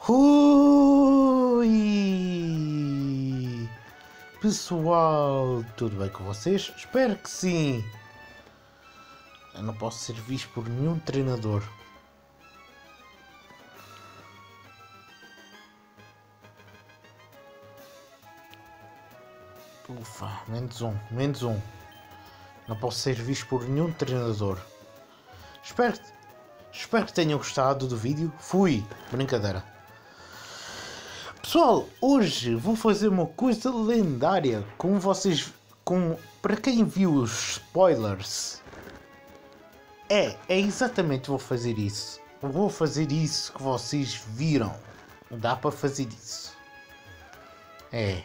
Ui! Pessoal, tudo bem com vocês? Espero que sim! Eu não posso ser visto por nenhum treinador. Ufa, menos um. Não posso ser visto por nenhum treinador. Espero que tenham gostado do vídeo. Fui! Brincadeira. Pessoal, hoje vou fazer uma coisa lendária. Para quem viu os spoilers. É exatamente, vou fazer isso. Vou fazer isso que vocês viram. Dá para fazer isso. É.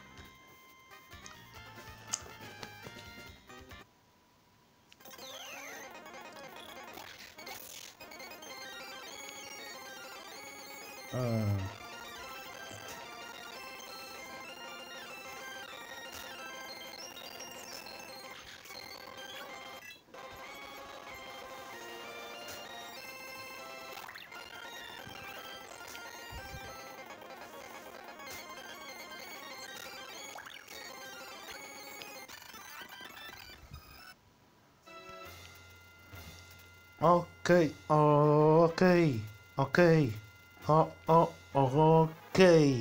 Ok. Ok.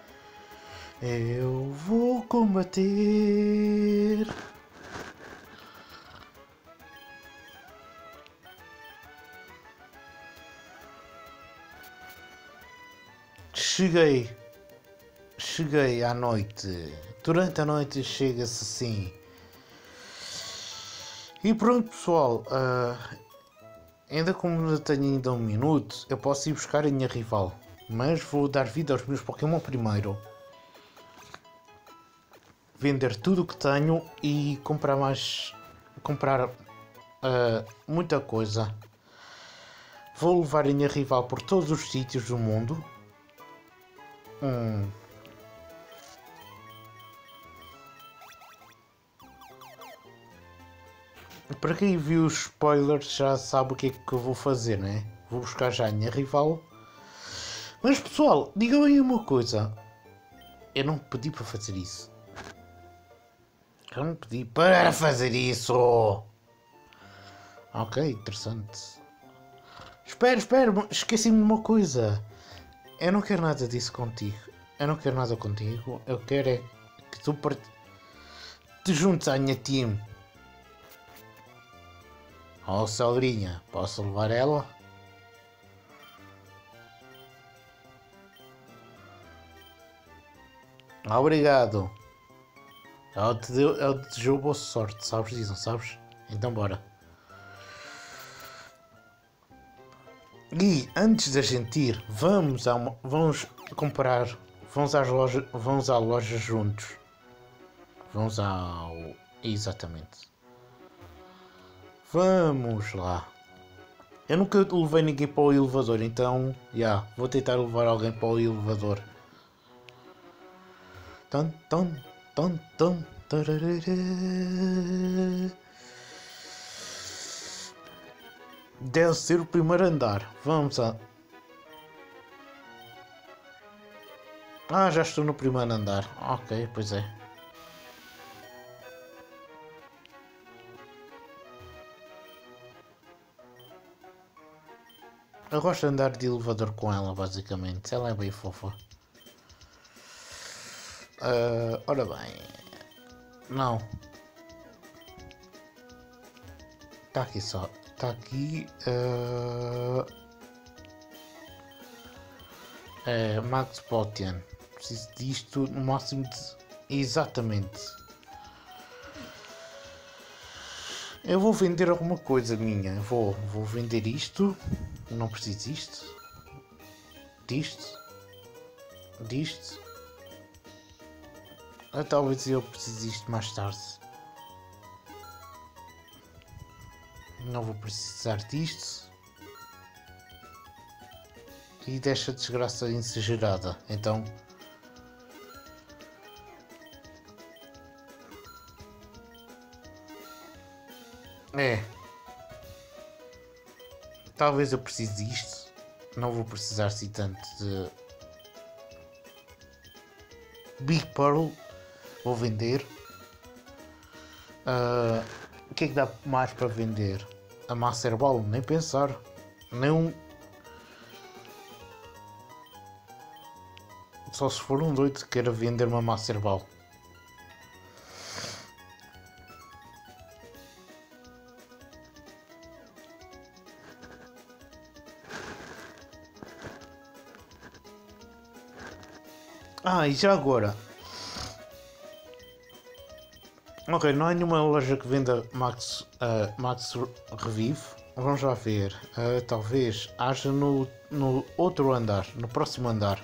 Eu vou combater. Cheguei à noite. Durante a noite chega-se assim. E pronto, pessoal. Ainda como não tenho ainda um minuto, eu posso ir buscar a minha rival. Mas vou dar vida aos meus Pokémon primeiro. Vender tudo o que tenho e comprar muita coisa. Vou levar a minha rival por todos os sítios do mundo. Para quem viu os spoilers já sabe o que é que eu vou fazer, né? Vou buscar já a minha rival. Mas pessoal, digam aí uma coisa. Eu não pedi para fazer isso. Eu não pedi para fazer isso. Ok, interessante. Espera, esqueci-me de uma coisa. Eu não quero nada disso contigo. Eu quero é que tu te juntes à minha team. Oh, Saurinha, posso levar ela? Obrigado. Ela te desejou boa sorte, sabes disso, não sabes? Então bora. E antes da gente ir, vamos comprar, vamos à loja juntos. Exatamente. Vamos lá. Eu nunca levei ninguém para o elevador, então, vou tentar levar alguém para o elevador. Deve ser o primeiro andar. Vamos a... já estou no primeiro andar. Ok, pois é. Eu gosto de andar de elevador com ela, basicamente. Ela é bem fofa. Ora bem. Não. Está aqui só. Está aqui. Max Potion. Preciso disto no máximo de... Exatamente. Eu vou vender alguma coisa minha. Vou vender isto. Não preciso disto. Disto. Talvez eu precise disto mais tarde. Não vou precisar disto. E deixa a desgraça exagerada. Então... Talvez eu precise disto. Não vou precisar assim tanto de Big Pearl. Vou vender. O que é que dá mais para vender? A Master Ball, nem pensar. Nem um. Só se for um doido que queira vender uma Master Ball. E já agora. Ok, não há nenhuma loja que venda Max Revive. Vamos lá ver. Talvez haja no outro andar, no próximo andar.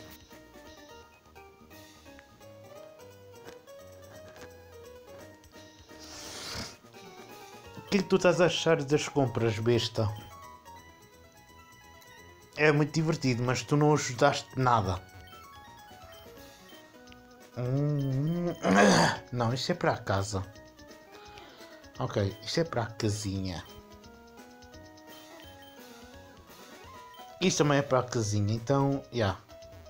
O que é que tu estás a achar das compras, besta? É muito divertido, mas tu não ajudaste nada. Não, isto é para a casa. Ok, isto é para a casinha. Isto também é para a casinha, então, já. Yeah.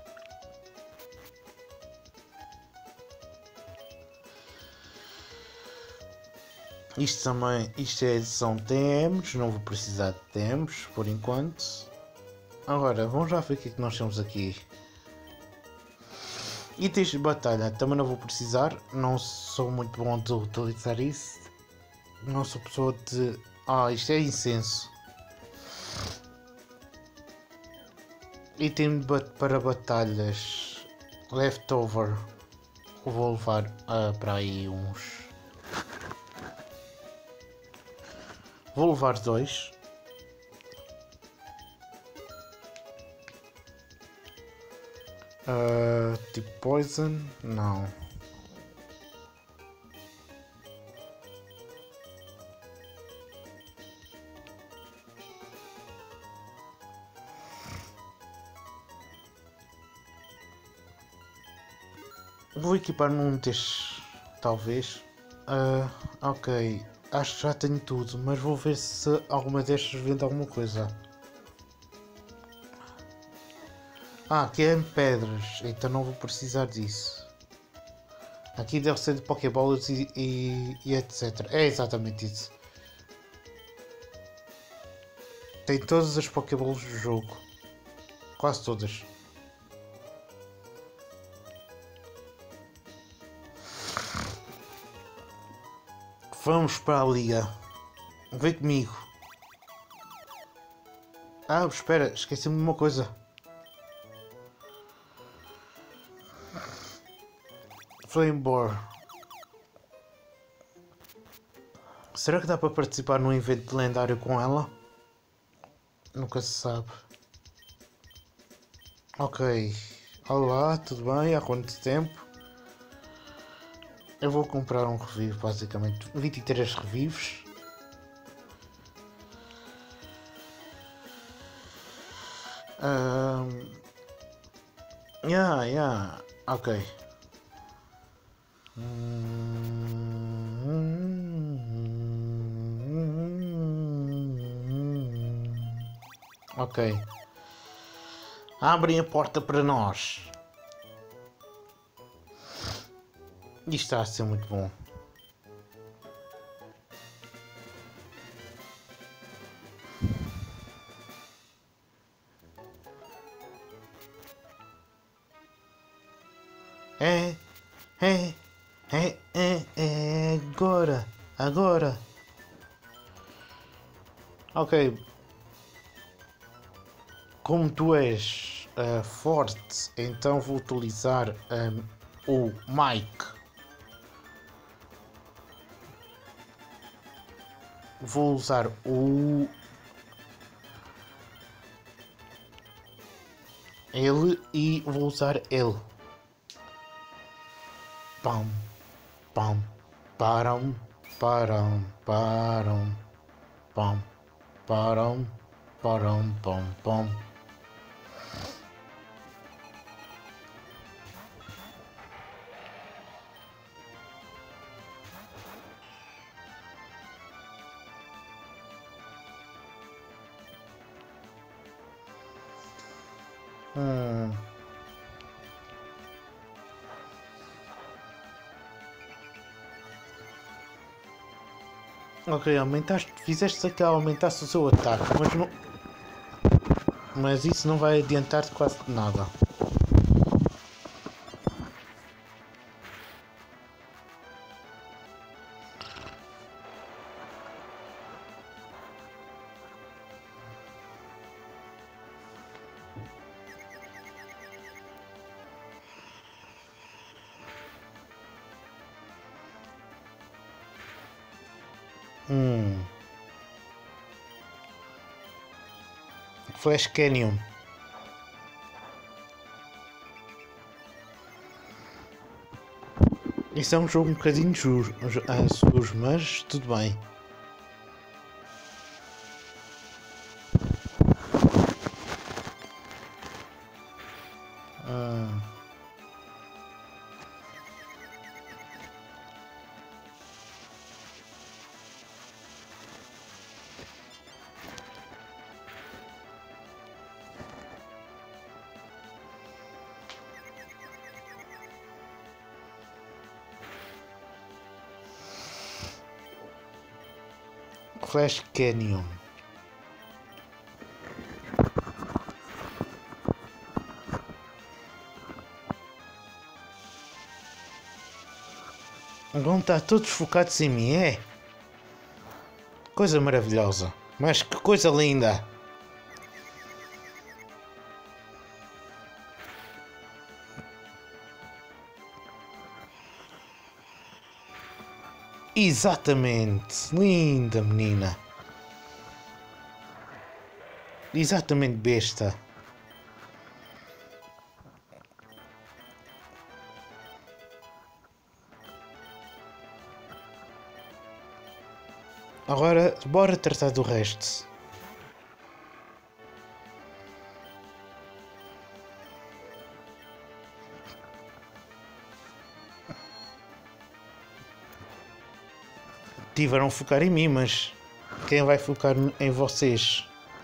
Isto também, isto é edição TMs, não vou precisar de TMs por enquanto. Agora, vamos lá ver o que é que nós temos aqui. Itens de batalha, também não vou precisar, não sou muito bom de utilizar isso. Não sou pessoa de... isto é incenso. Item para batalhas. Leftover. Vou levar para aí uns... Vou levar 2. Tipo poison? Não. Vou equipar num destes, talvez. Ok. Acho que já tenho tudo, mas vou ver se alguma destas vende alguma coisa. Aqui é em pedras, então não vou precisar disso. Aqui deve ser de Pokéballs e etc. É exatamente isso. Tem todas as Pokéballs do jogo. Quase todas. Vamos para a liga. Vem comigo. Espera, esqueci-me de uma coisa. Flamebore. Será que dá para participar num evento lendário com ela? Nunca se sabe. Ok. Olá, tudo bem? Há quanto tempo? Eu vou comprar um revive, basicamente. 23 revives. Ok. Ok. Abrem a porta para nós. Isto está a ser muito bom. Agora. Ok. Como tu és forte, então vou utilizar o Mike. Vou usar ele e vou usar ele. Pam, pam, param, param, param, pam, param, param, pam, pam. Hum. Ok, aumentaste, fizeste aquela aumentasse o seu ataque, mas não, mas isso não vai adiantar-te quase nada. Hum. Flash Canyon. Isso é um jogo um bocadinho sujo, mas tudo bem. Hum. Flash Canyon. Vão estar todos focados em mim, é? Coisa maravilhosa. Mas que coisa linda. Exatamente. Linda menina. Exatamente besta. Agora, bora tratar do resto. Tiveram a focar em mim, mas quem vai focar em vocês?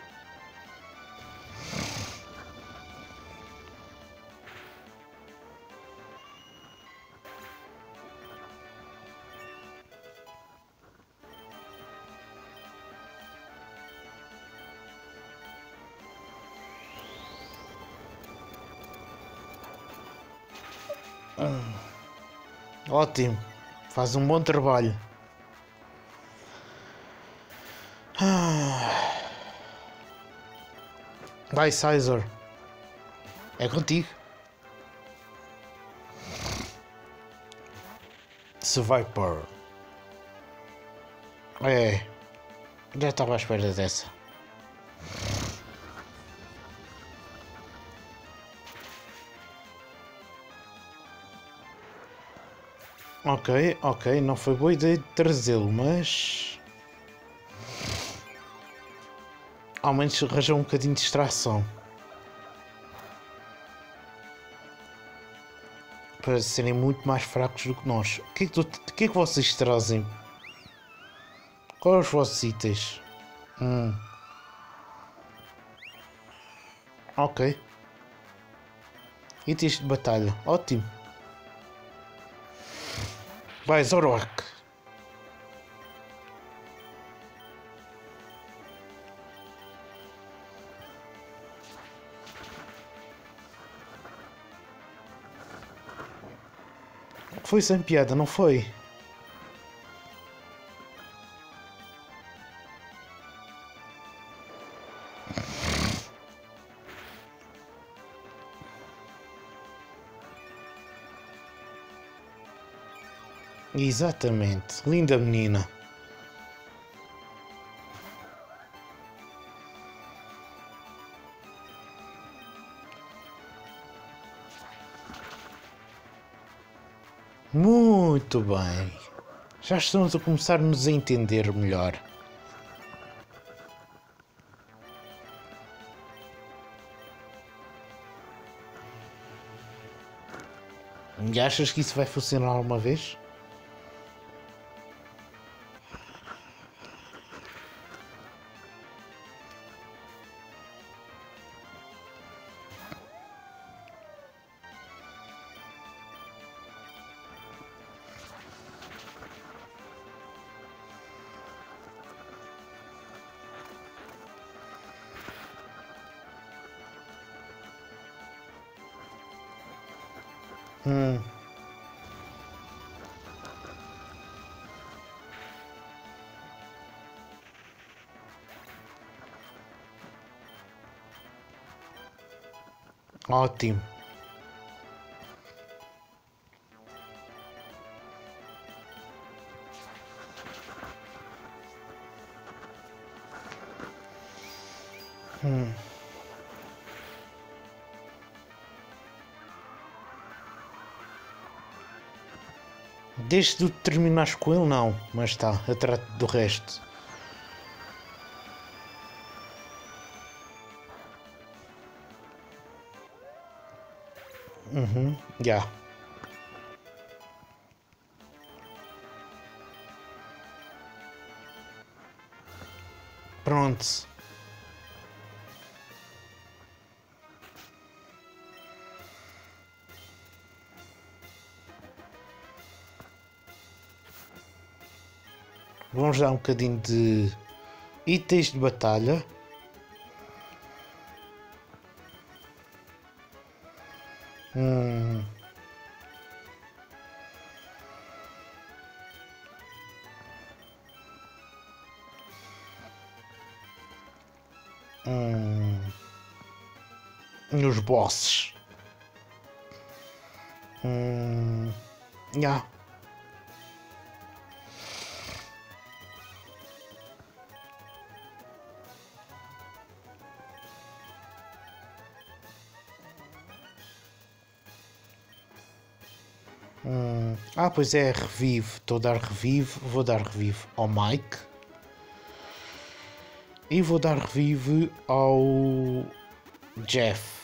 Ótimo. Faz um bom trabalho. Vai, Caesar. É contigo. Survivor. É. Já estava à espera dessa. Ok, não foi boa ideia de trazê-lo, mas ao menos arranjou um bocadinho de distração para serem muito mais fracos do que nós. O que é que vocês trazem? Quais os vossos itens? Ok. Itens de batalha. Ótimo. Vai, Zoroark. Foi sem piada, não foi? Exatamente. Linda menina. Muito bem. Já estamos a começar-nos a entender melhor. E achas que isso vai funcionar alguma vez? Hum. Ótimo. Desde tu terminares com ele, não. Mas tá, eu trato do resto. Já. Pronto. Vamos dar um bocadinho de itens de batalha. Hum. Nos bosses. Já. Pois é, revive. Estou a dar revive. Vou dar revive ao Mike. E vou dar revive ao Jeff.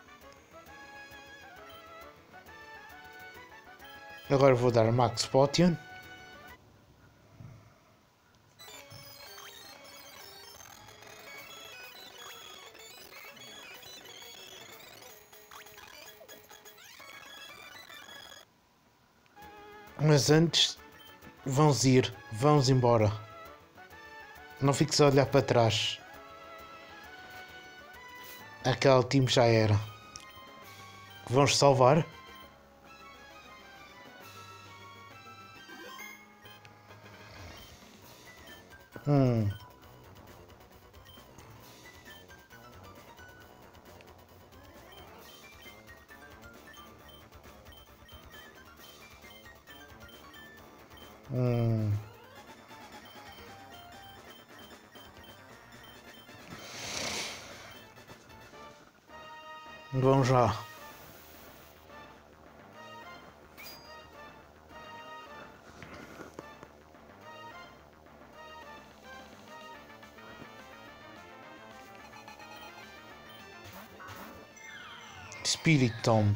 Agora vou dar Max Potion. Mas antes, vamos embora. Não fiques a olhar para trás. Aquele time já era. Vamos salvar. Vamos lá. Spirit Tomb.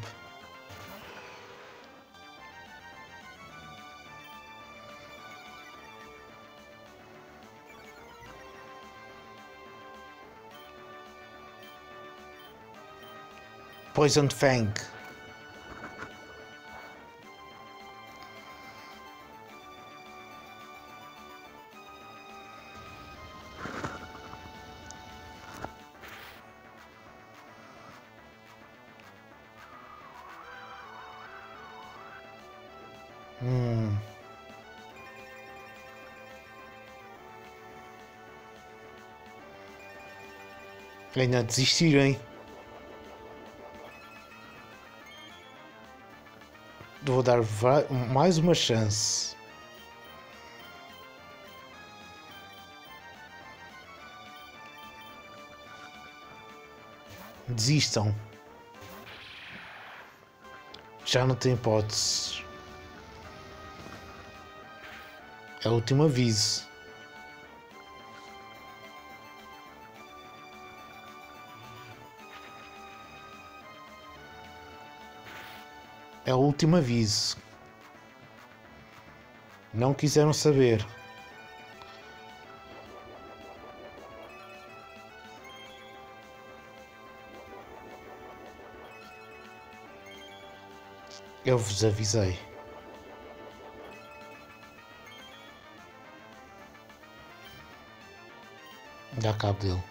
Poison Fang. Ainda desistirem. Vou dar mais uma chance. Desistam. Já não tem hipóteses. É o último aviso. É o último aviso. Não quiseram saber. Eu vos avisei. Dá cabo dele.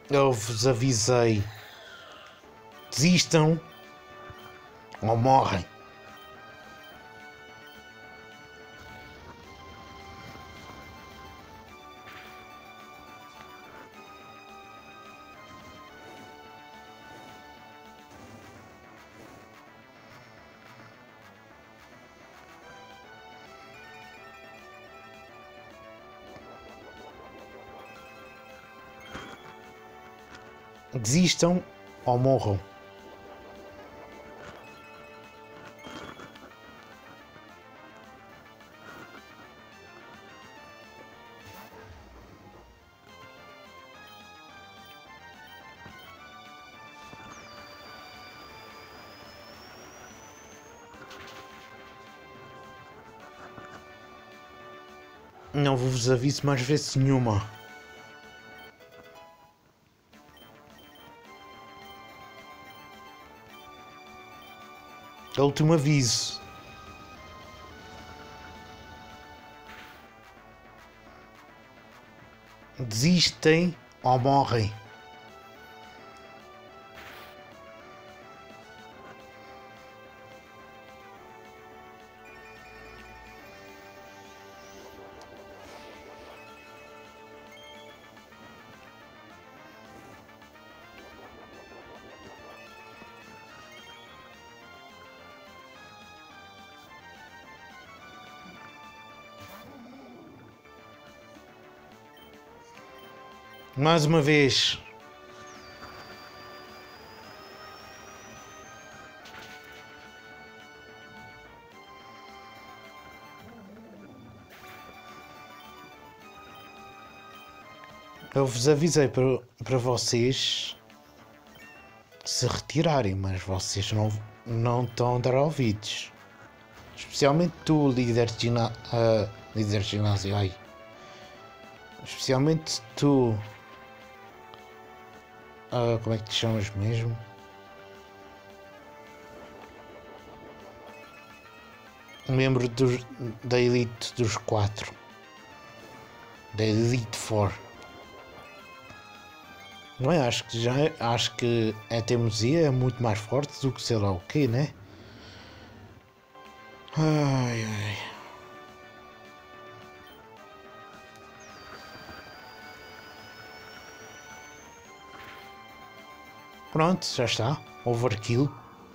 Eu vos avisei. Desistam ou morrem. Desistam ou morram. Não vos aviso mais vezes nenhuma. É o último aviso. Desistem ou morrem. Mais uma vez. Eu vos avisei para vocês se retirarem, mas vocês não estão a dar ouvidos. Especialmente tu, líder de ginásio, ai. Especialmente tu. Como é que te chamas mesmo? Membro da Elite dos 4. Da Elite 4. Não é? Acho que a teimosia é muito mais forte do que sei lá o quê, né? Ai, ai. Pronto, já está. Overkill.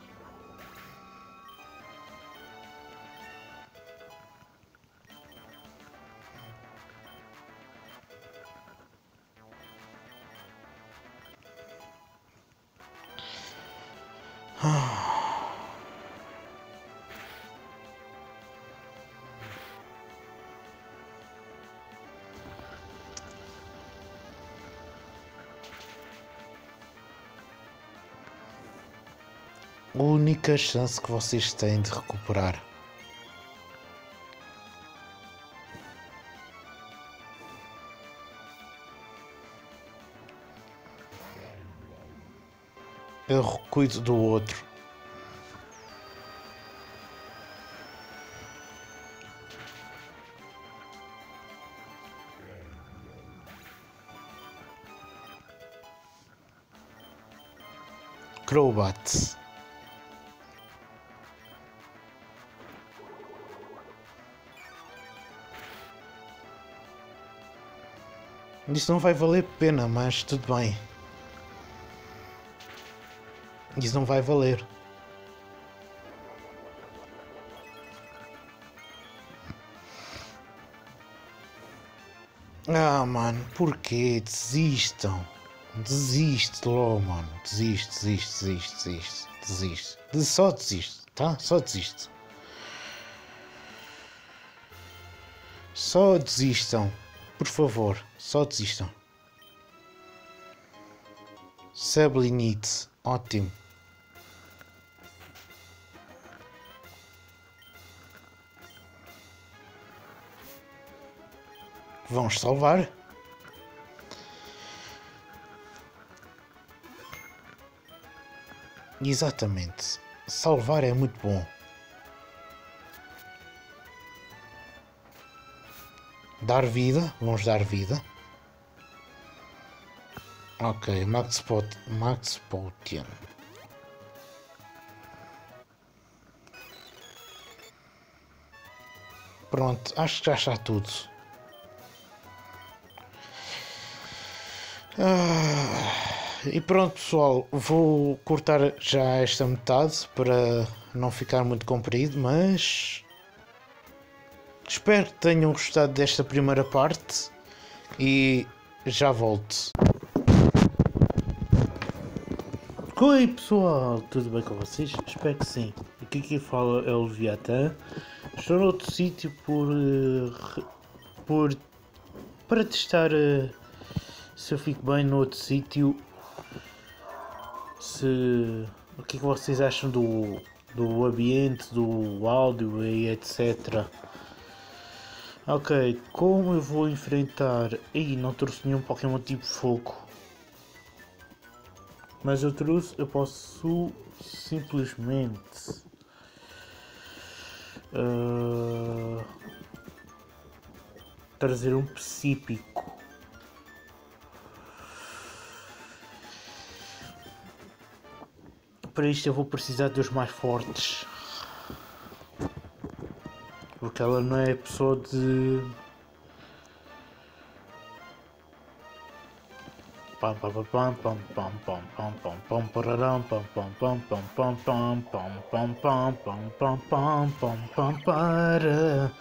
A única chance que vocês têm de recuperar. Eu cuido do outro. Crobat. Isso não vai valer pena, mas tudo bem. Isso não vai valer. Ah, mano, porquê? Desistam. Desiste logo, mano. Desiste. Só desiste, tá? Só desiste. Só desistam. Por favor, só desistam. Sublinite. Ótimo. Vamos salvar. Exatamente. Salvar é muito bom. Dar vida. Vamos dar vida. Ok, Max Potion. Pronto, acho que já está tudo. E pronto, pessoal, vou cortar já esta metade para não ficar muito comprido, mas espero que tenham gostado desta primeira parte e já volto. Oi pessoal, tudo bem com vocês? Espero que sim. Aqui quem fala é o Leviatã. Estou noutro sítio para testar se eu fico bem noutro sítio. O que é que vocês acham do ambiente, do áudio e etc. Ok, como eu vou enfrentar... Ih, não trouxe nenhum Pokémon tipo fogo. Mas eu posso simplesmente trazer um psíquico. Para isto eu vou precisar dos mais fortes, porque ela não é pessoa de... Pam pam pam pam pam pam pam pam pam pararam pam pam pam pam pam pam pam pam pam pam pam pam pam pam para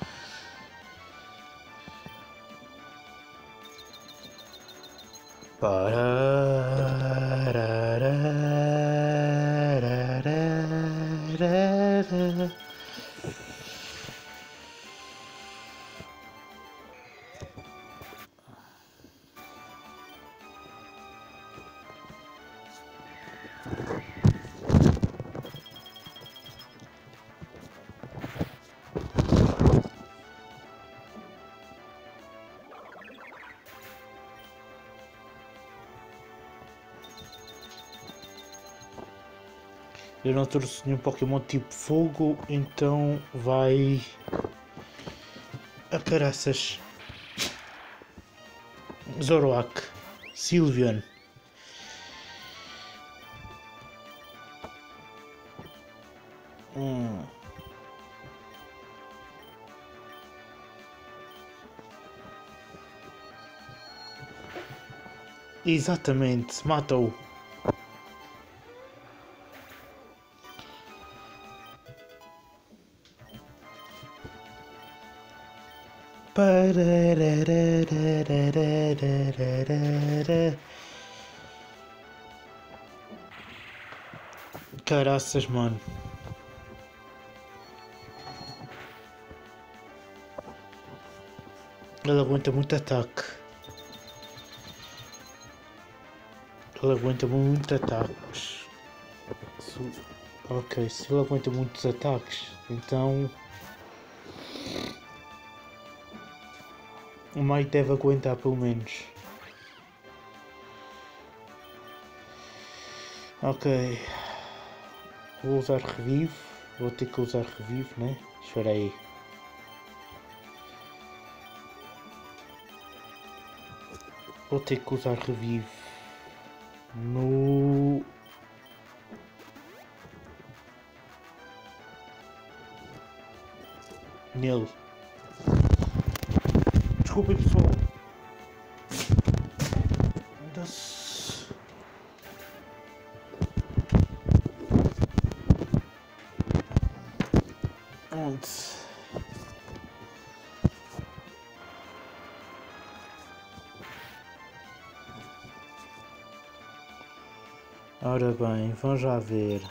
Eu não trouxe nenhum Pokémon tipo fogo, então vai a caraças. Zoroark, Sylveon. Exatamente, mata-o. Caraças, mano. Ele aguenta muito ataque. Ele aguenta muito ataques. Ok, se ele aguenta muitos ataques, então o Mike deve aguentar pelo menos. Ok. Vou usar revive. Vou ter que usar revive, né? Espera aí. Vou ter que usar revive no... nele. Desculpem pessoal. Onde? Ora bem, vamos já ver.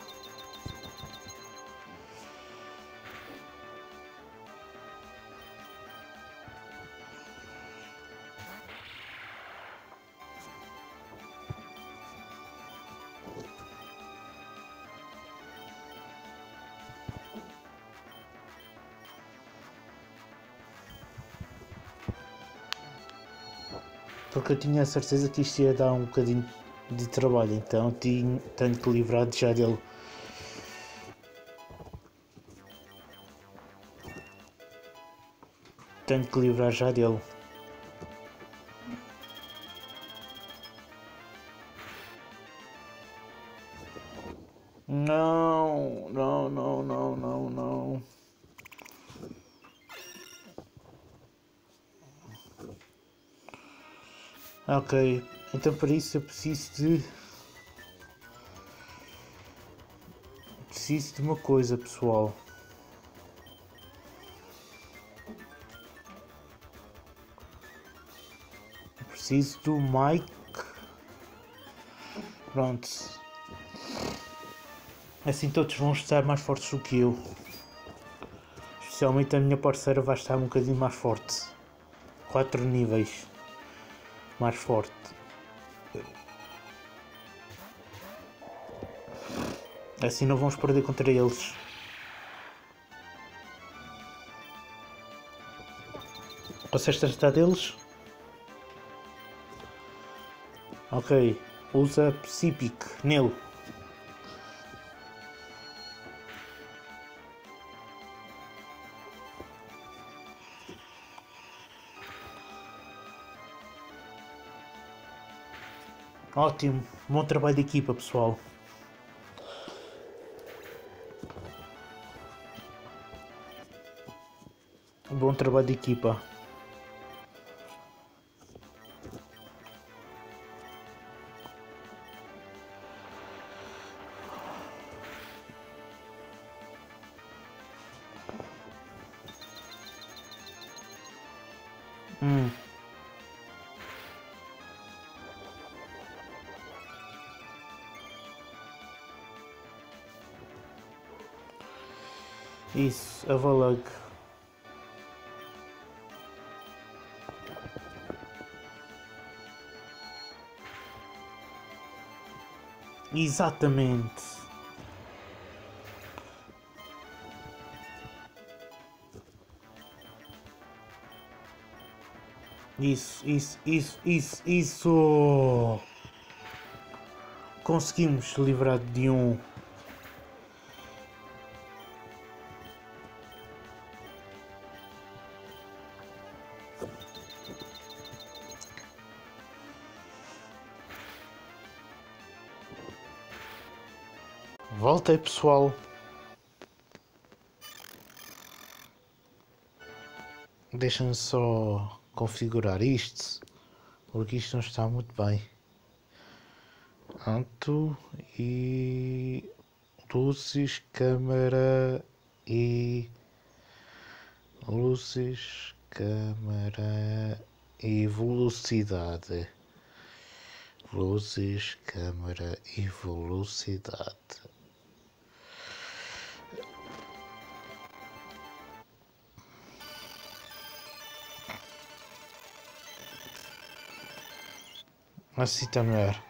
Porque eu tinha a certeza que isto ia dar um bocadinho de trabalho, então tenho que livrar já dele. Tenho que livrar já dele. Não, não, não, não, não, não. Ok, então para isso eu preciso de uma coisa, pessoal. Preciso do Mike. Pronto. Assim todos vão estar mais fortes do que eu. Especialmente a minha parceira vai estar um bocadinho mais forte. 4 níveis mais forte. Assim não vamos perder contra eles. Consegues tratar deles? Ok. Usa Psychic nele. Ótimo. Bom trabalho de equipa, pessoal. Bom trabalho de equipa. Isso, a Valag. Exatamente. Isso. Conseguimos livrar de um. Voltei, pessoal. Deixa-me só configurar isto, porque isto não está muito bem. Pronto, e luzes, câmara e luzes, câmara e velocidade. Luzes, câmara e velocidade. Assim está melhor.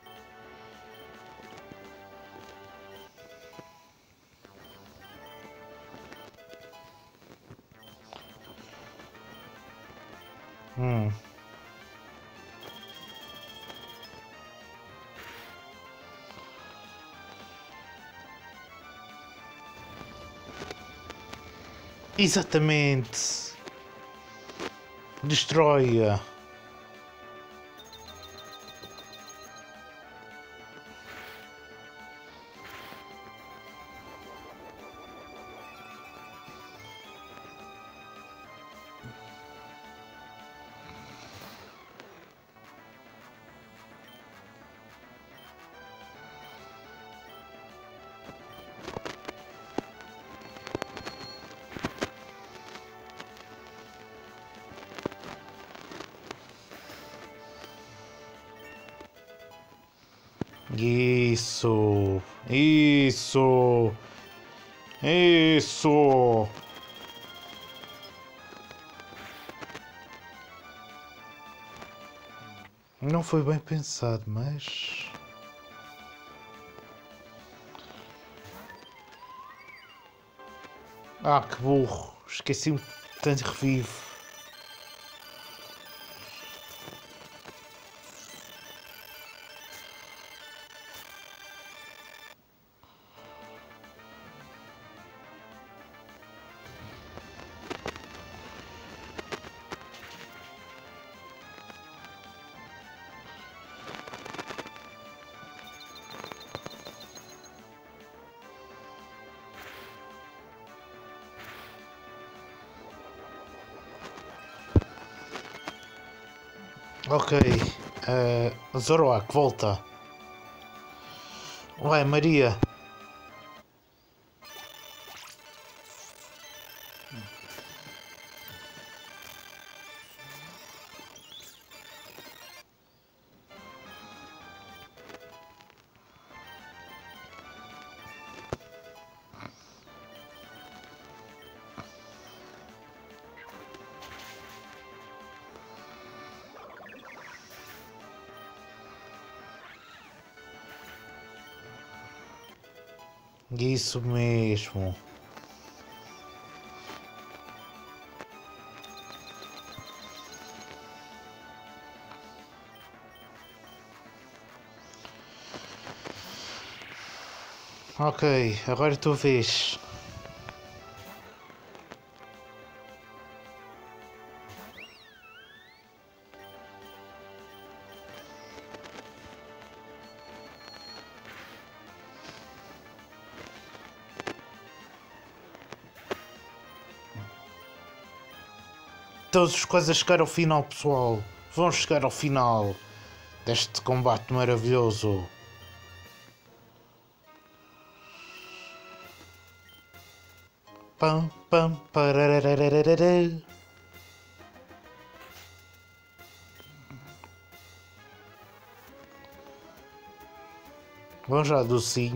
Exatamente. Destrói-a. Isso. Isso. Isso. Não foi bem pensado, mas... Ah, que burro. Esqueci-me de tanto revivo. Ok. Zoroark, volta. Vai, Maria. Isso mesmo. Ok, agora tu vês. Todas as coisas chegar ao final, pessoal. Vão chegar ao final deste combate maravilhoso. Pam, pam, parararararara. Vamos já do sim.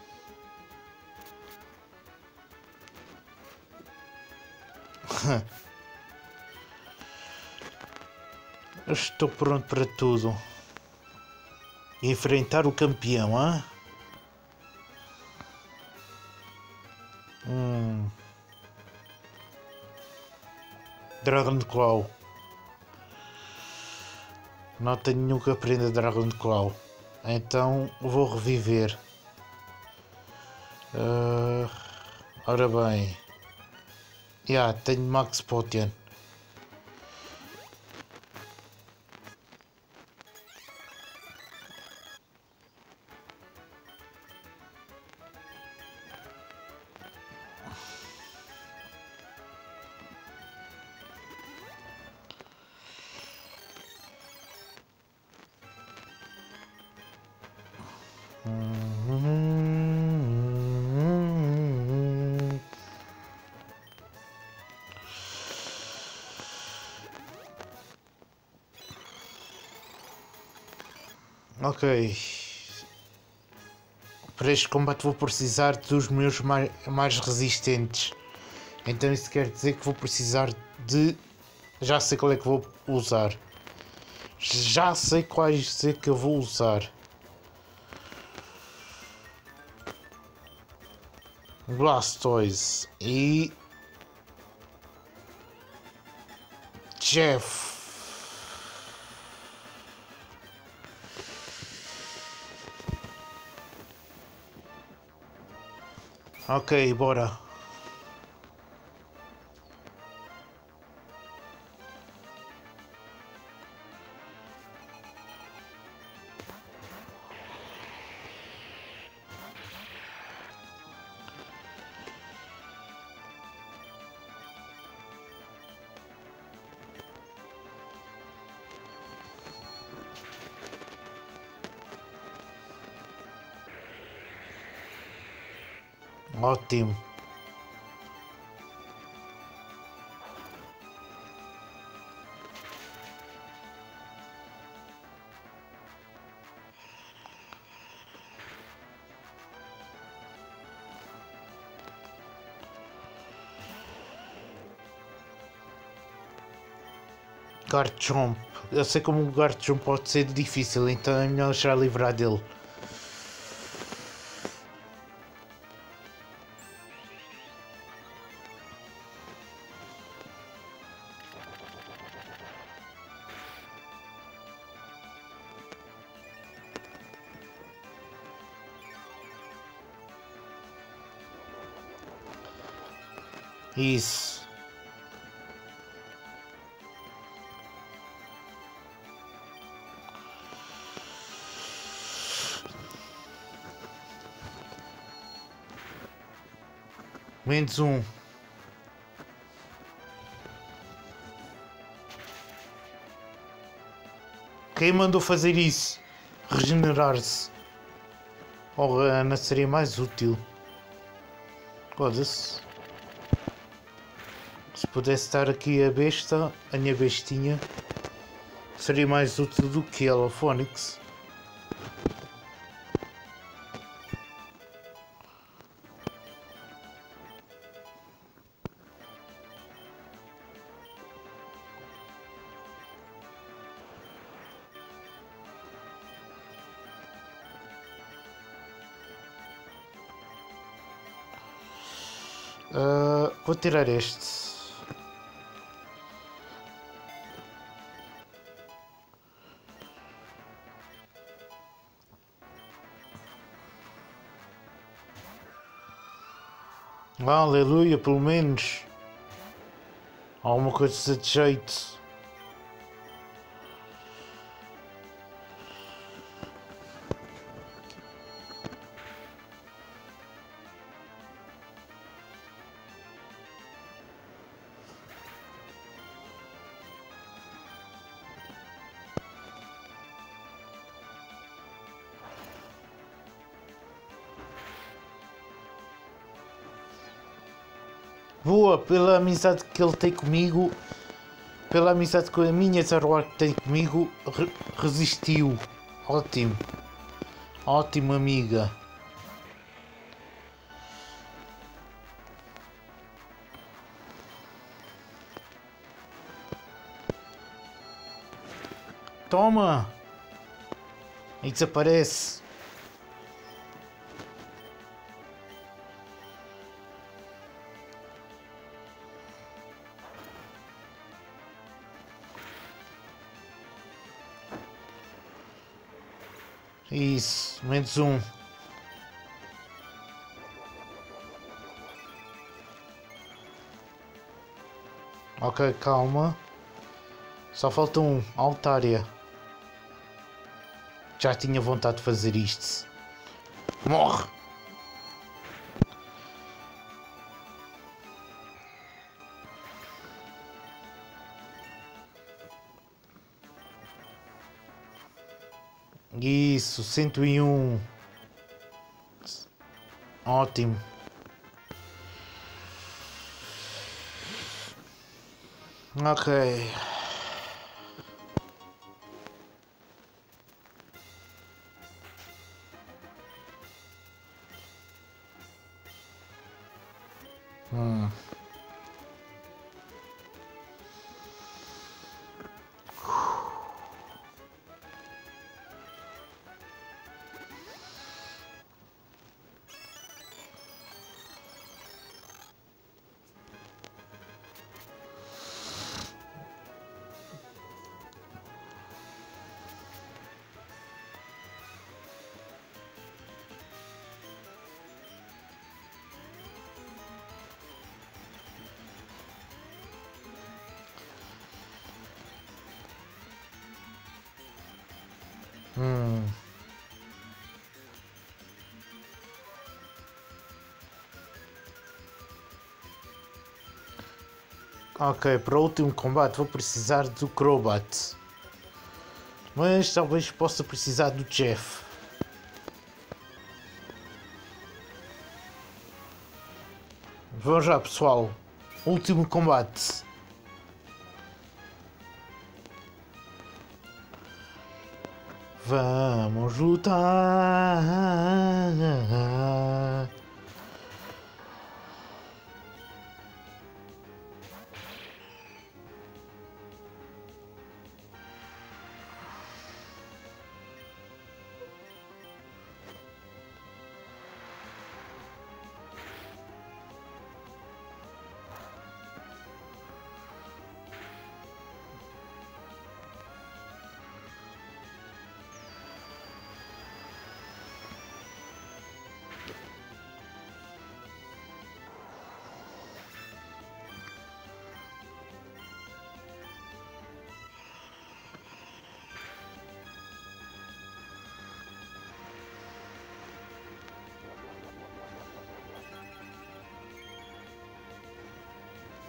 Eu estou pronto para tudo. Enfrentar o campeão, hã? Dragon Claw. Não tenho nenhum que aprenda Dragon Claw. Então vou reviver. Ora bem. Tenho Max Potion. Ok. Para este combate vou precisar dos meus mais resistentes. Então isso quer dizer que vou precisar de... Já sei qual é que vou usar. Já sei quais é que eu vou usar. Blastoise e... Jeff. Ok, bora. Ótimo. Garchomp. Eu sei como o Garchomp pode ser difícil, então é melhor já livrar dele. Isso. Menos um. Quem mandou fazer isso? Regenerar-se. Ou não seria mais útil? Foda-se. Se pudesse estar aqui a besta, a minha bestinha, seria mais útil do que ela, Fónix. Vou tirar este. Aleluia, pelo menos alguma coisa de jeito. Boa, pela amizade que ele tem comigo, pela amizade que a minha Zoroark tem comigo, resistiu. Ótimo. Ótimo, amiga. Toma! E desaparece. Isso, menos um. Ok, calma. Só falta um, Altaria. Já tinha vontade de fazer isto. Morre! Isso, 101. Ótimo. Ok. Hum. Hum. Ok, para o último combate vou precisar do Crobat. Mas talvez possa precisar do Jeff. Vamos já, pessoal. Último combate. Vamos lutar.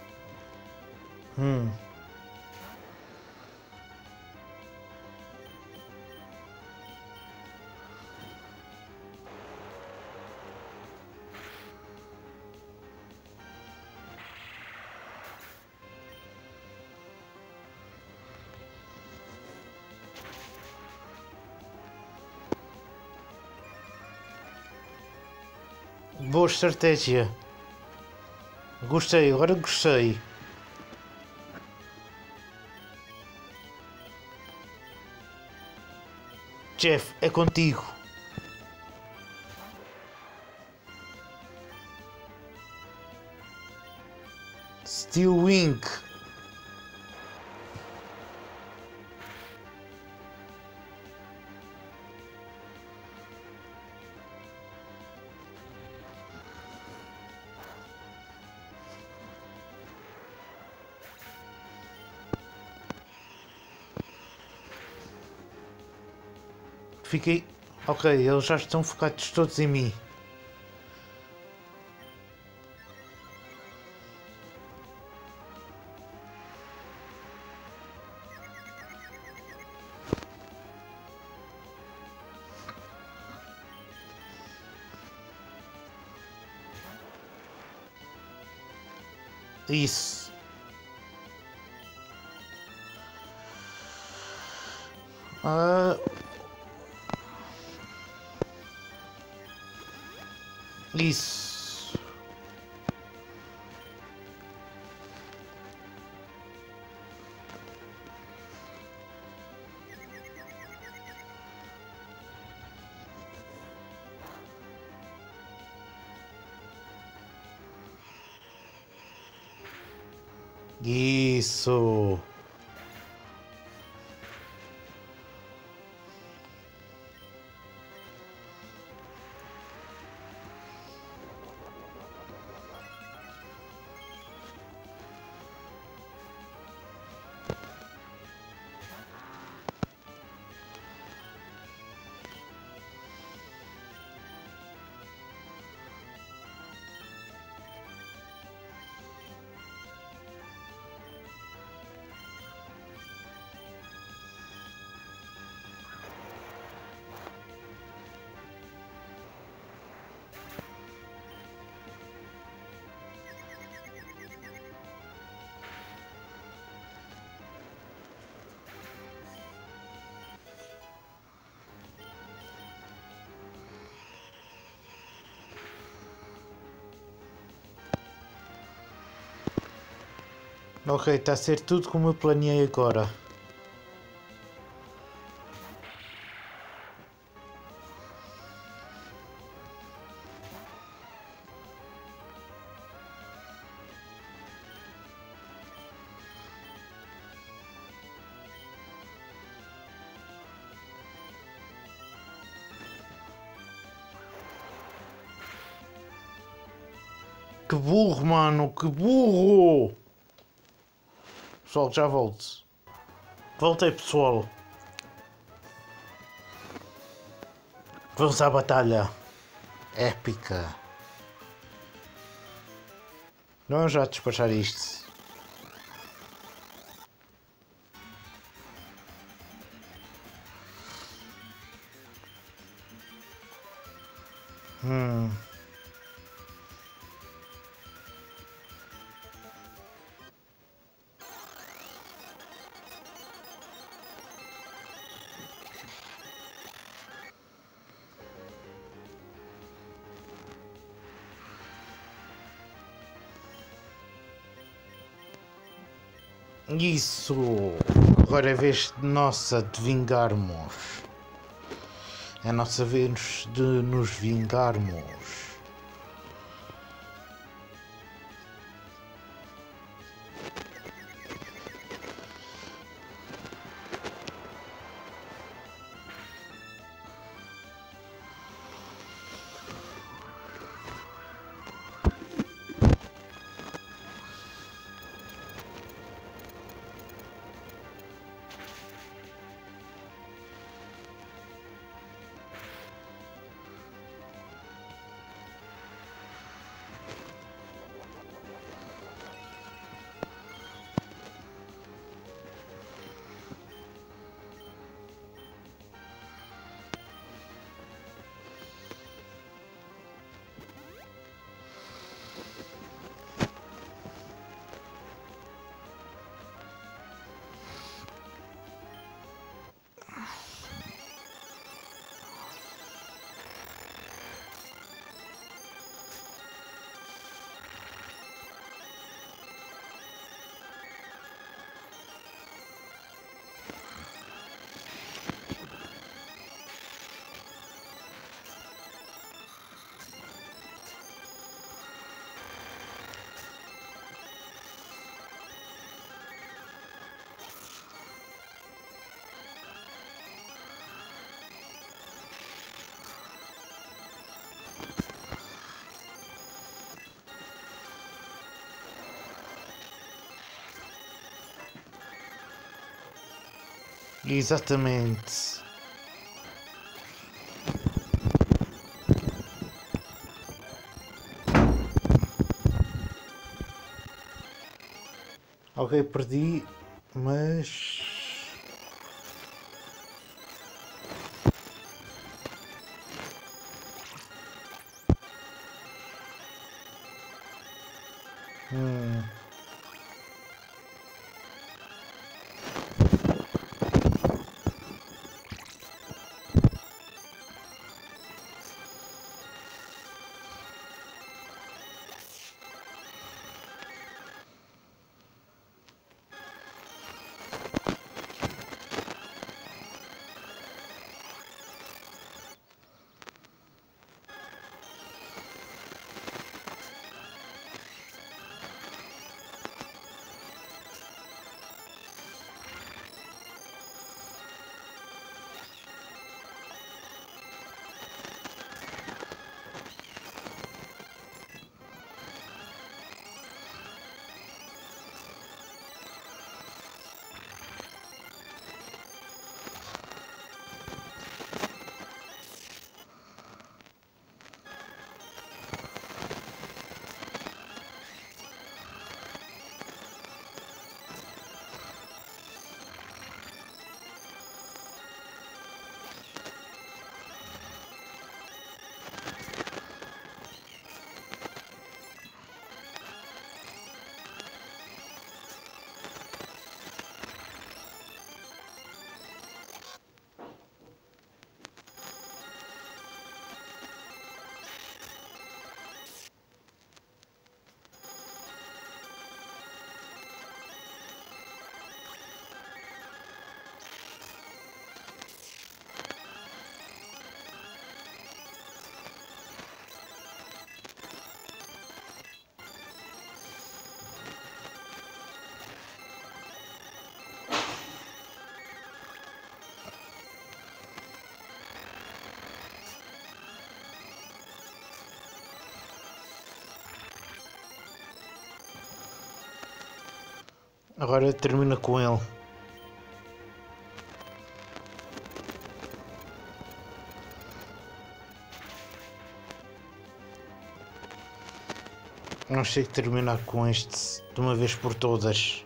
Hum. Boa estratégia. Gostei, agora gostei. Jeff, é contigo. Steel Wing. Fiquei... Ok, eles já estão focados todos em mim. Isso. Ah, isso. Isso. Ok, está a ser tudo como eu planeei agora. Que burro, mano, que burro! Pessoal, já volto. Voltei, pessoal. Vamos à batalha épica. Vamos já despachar isto. Hum. Isso! Agora é vez de nossa de vingarmos. É a nossa vez de nos vingarmos. Exatamente. Ok, perdi, mas... Hum. Agora termina com ele. Vamos ter que terminar com este de uma vez por todas.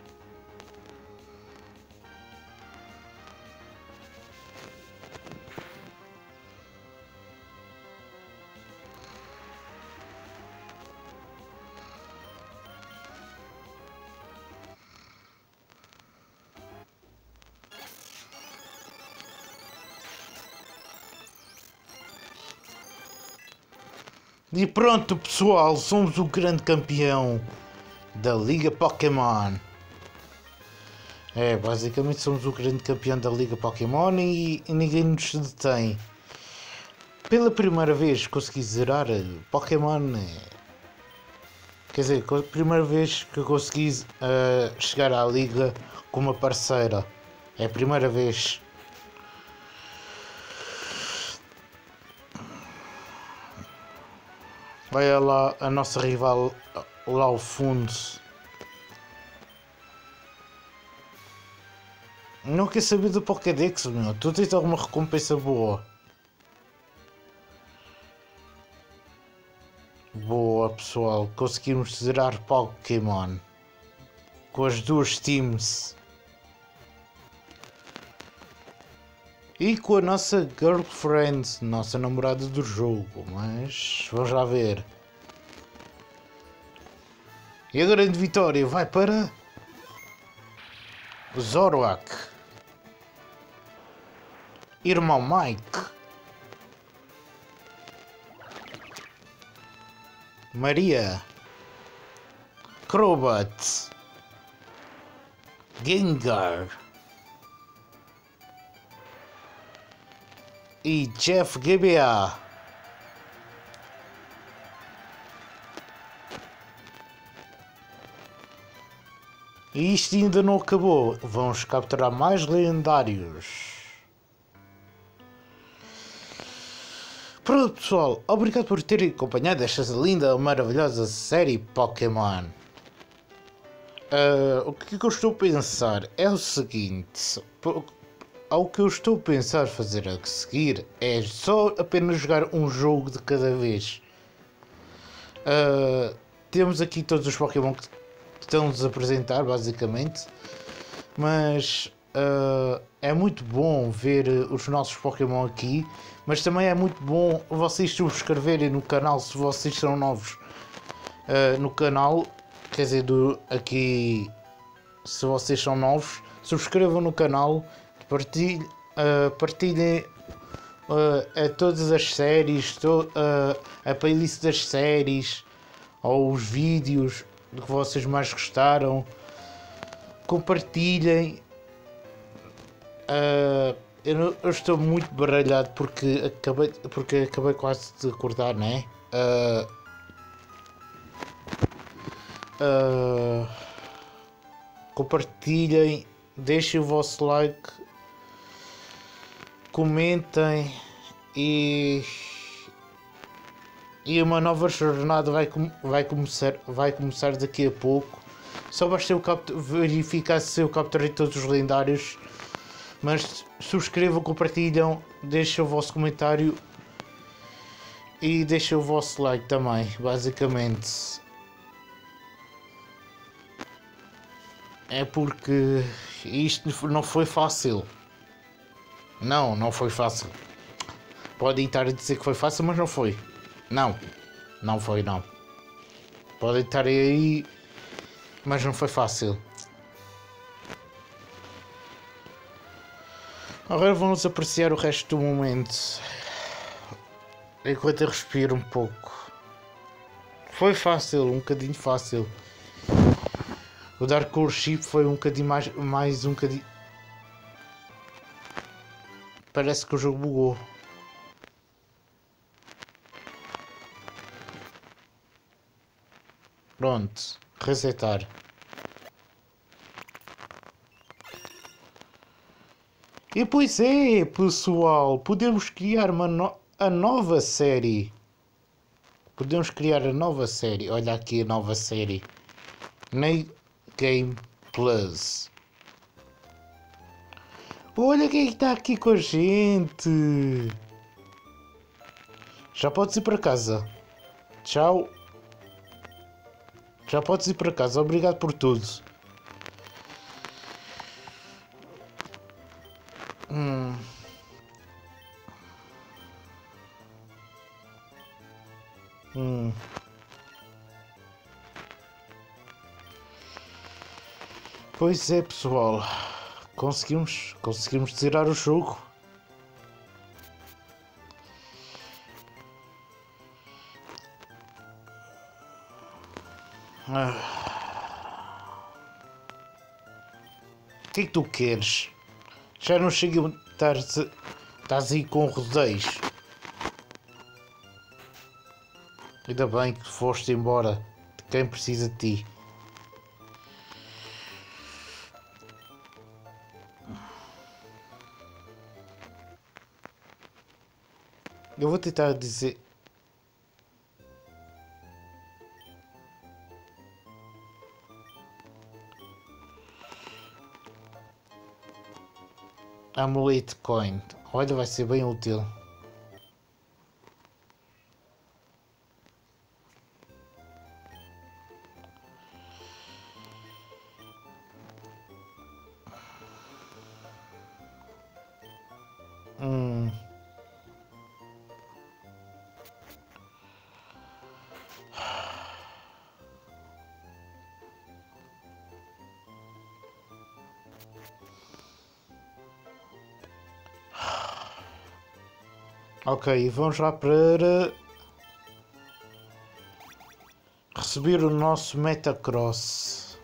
E pronto, pessoal, somos o grande campeão da Liga Pokémon. Basicamente somos o grande campeão da Liga Pokémon e ninguém nos detém. Pela primeira vez consegui zerar Pokémon. Quer dizer, a primeira vez que eu consegui chegar à Liga com uma parceira. É a primeira vez. Olha lá a nossa rival lá ao fundo. Não quer saber do Pokédex, meu. Tu tens alguma recompensa boa? Boa, pessoal. Conseguimos zerar Pokémon com as duas teams. E com a nossa girlfriend, nossa namorada do jogo, mas vamos lá ver. E a grande vitória vai para Zoroark, irmão Mike, Maria, Crobat, Gengar e Jeff GBA. E isto ainda não acabou. Vamos capturar mais lendários. Pronto, pessoal. Obrigado por terem acompanhado esta linda, maravilhosa série Pokémon. O que eu estou a pensar é o seguinte. ao que eu estou a pensar fazer a seguir é só apenas jogar um jogo de cada vez. Temos aqui todos os Pokémon que estão-nos a apresentar, basicamente, mas é muito bom ver os nossos Pokémon aqui, mas também é muito bom vocês subscreverem no canal se vocês são novos no canal, quer dizer, aqui, se vocês são novos, subscrevam no canal, partilhem todas as séries, a playlist das séries ou os vídeos que vocês mais gostaram, compartilhem. Eu estou muito baralhado porque acabei quase de acordar, né? Compartilhem, deixem o vosso like, comentem e uma nova jornada vai começar daqui a pouco. Só basta eu verificar se eu capturei todos os lendários. Mas subscrevam, compartilham, deixem o vosso comentário e deixem o vosso like também, basicamente. É porque isto não foi fácil. Não foi fácil. Podem estar a dizer que foi fácil, mas não foi. Não foi não. Podem estar aí, mas não foi fácil. Agora vamos apreciar o resto do momento. Enquanto eu respiro um pouco. Foi fácil, um bocadinho fácil. O Dark Worship foi um bocadinho mais um bocadinho. Parece que o jogo bugou. Pronto, resetar. E pois é, pessoal, podemos criar a nova série. Podemos criar a nova série. Olha aqui a nova série. New Game Plus. Olha quem está aqui com a gente. Já podes ir para casa. Tchau. Já podes ir para casa. Obrigado por tudo. Pois é, pessoal. Conseguimos zerar o jogo. O que é que tu queres? Já não chega a estás aí com rodeios. Ainda bem que foste embora de quem precisa de ti. Eu vou tentar dizer. Amulet Coin. Olha, vai ser bem útil. Ok, vamos lá para receber o nosso Metacross.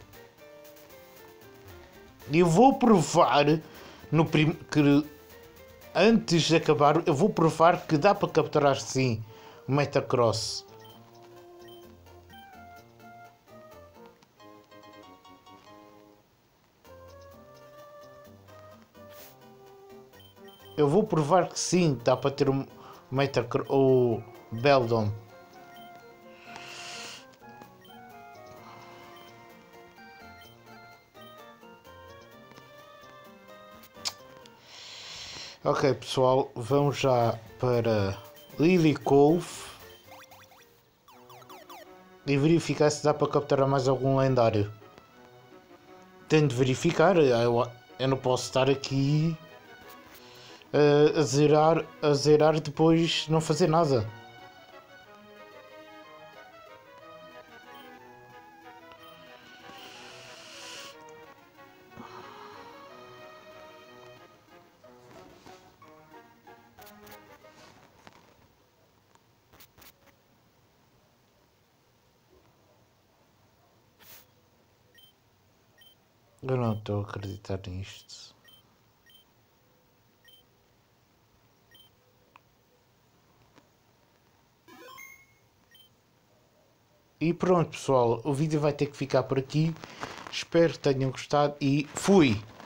E eu vou provar que antes de acabar, eu vou provar que dá para capturar sim o Metacross. Eu vou provar que sim, dá para ter o Metacross ou Beldum. Ok, pessoal, vamos já para Lily Cove e verificar se dá para capturar mais algum lendário. Tenho de verificar, eu não posso estar aqui a zerar depois não fazer nada. Eu não estou a acreditar nisto. E pronto, pessoal, o vídeo vai ter que ficar por aqui. Espero que tenham gostado e fui!